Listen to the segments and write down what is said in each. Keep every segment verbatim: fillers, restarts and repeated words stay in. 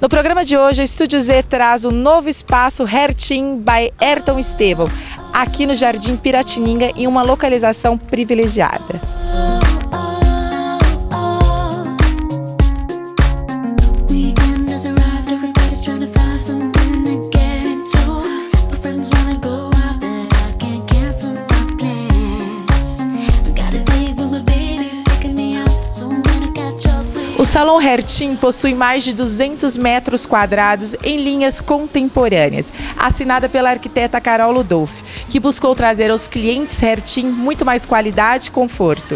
No programa de hoje, a Estúdio Z traz o novo espaço Hair Team by Ayrton Estevão, aqui no Jardim Piratininga, em uma localização privilegiada. O Salão Hair Team possui mais de duzentos metros quadrados em linhas contemporâneas, assinada pela arquiteta Carol Ludolf, que buscou trazer aos clientes Hair Team muito mais qualidade e conforto.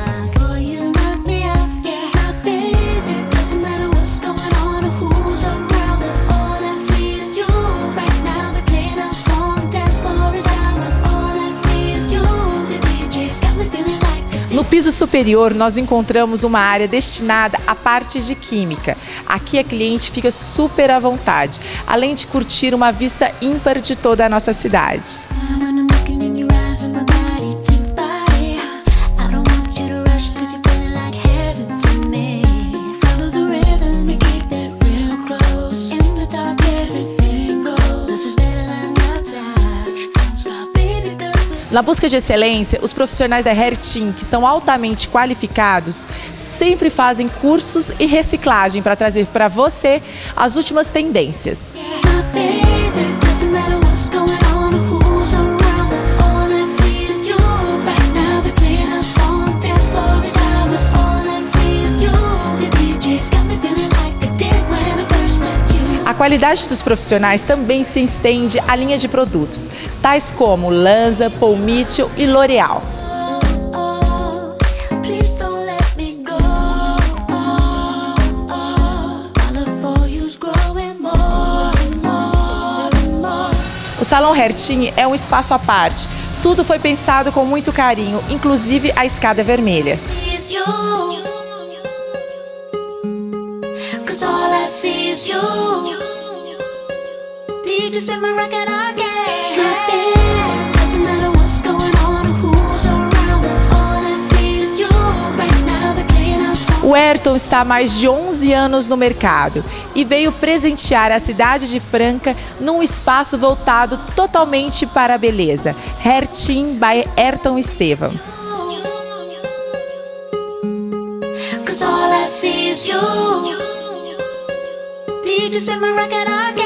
No piso superior, nós encontramos uma área destinada à parte de química. Aqui a cliente fica super à vontade, além de curtir uma vista ímpar de toda a nossa cidade. Na busca de excelência, os profissionais da Hair Team, que são altamente qualificados, sempre fazem cursos e reciclagem para trazer para você as últimas tendências. A qualidade dos profissionais também se estende à linha de produtos, tais como Lanza, Paul Mitchell e L'Oréal. O Salão Hair Team é um espaço à parte. Tudo foi pensado com muito carinho, inclusive a escada vermelha. O Ayrton está há mais de onze anos no mercado e veio presentear a cidade de Franca num espaço voltado totalmente para a beleza. Hair Team by Ayrton Estevão. Did you spin my record again?